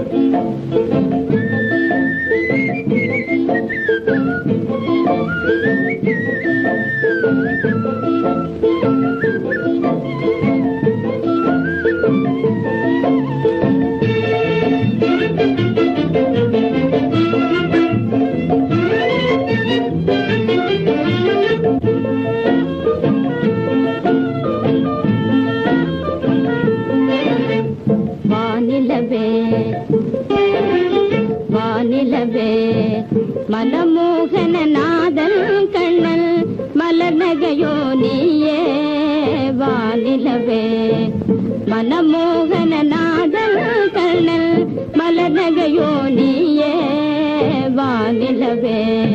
வானிலவே மனமோகன நாதல் கண்ணல் மலர் நகையோ நீயே வானிலவே மனமோகன நாதல் கண்ணல் மலர் நகையோ நீயே வானிலவே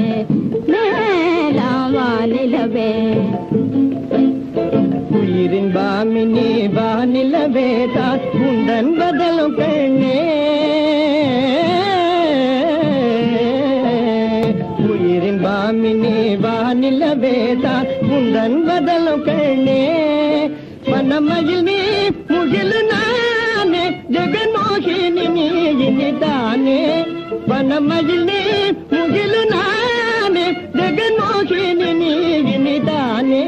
மேலாம் வானிலவே உயிரின் பாமினி வானிலவே தான் உந்தன் பதலும் கண்ணே உயிரின் பாமினி வானிலவே தான் உந்தன் பதலும் கண்ணே மனமயில் நீ முகிலு நானே ஜெகன்மோகினி நீ இனிதானே மனமயில் நீ முகிலு நானே ஜெகன்மோகினி நீ இனிதானே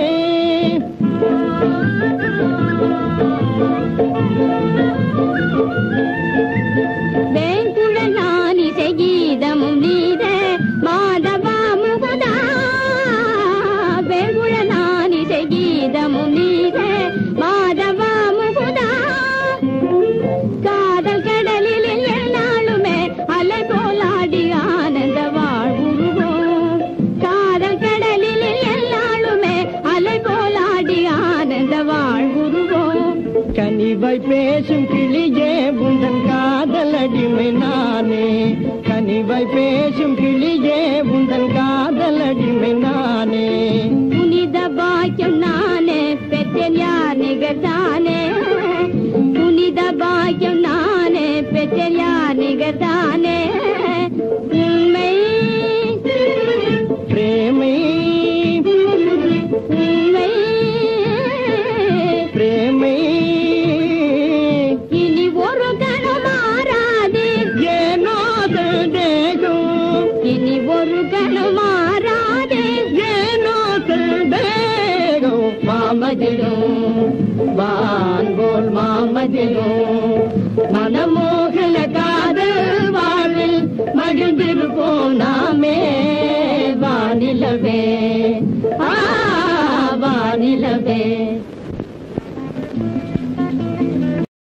வேங்குழலானிசை கீதமும் நீரே மாதவா முகுதா வேங்குழலானிசை கீதமும் நீரே மாதவா முகுதா காதல் கடலில் என்னாலுமே அலை போலாடி ஆனந்த வாழ்வுருவோம் காதல் கடலில் என்னாலுமே அலை போலாடி ஆனந்த வாழ்வுருவோம் கனிவாய் பேசும் கிளியே உந்தன் காதல் அடிமை நானே கனிவாய் பேசும் கிளியே உந்தன் காதல் அடிமை நானே புனித பாக்கியம் நானே பெற்றேன் யார் நிகழ்தானே புனித பாக்கியம் நானே பெற்றேன் யார் நிகழ்தானே உண்மை பிரேமை உண்மை பிரேமை இனி ஒரு கணம் மாறாதே ஏனோ தேகம் இனி ஒரு கணம் மாறாதே ஏனோ தேகம் மாமதிலும் வான்கோல் மாமதிலும் மனமோகன காதல் வாழ்வில் மகிழ்ந்திருப்போம் நாமே வானிலவே வானிலவே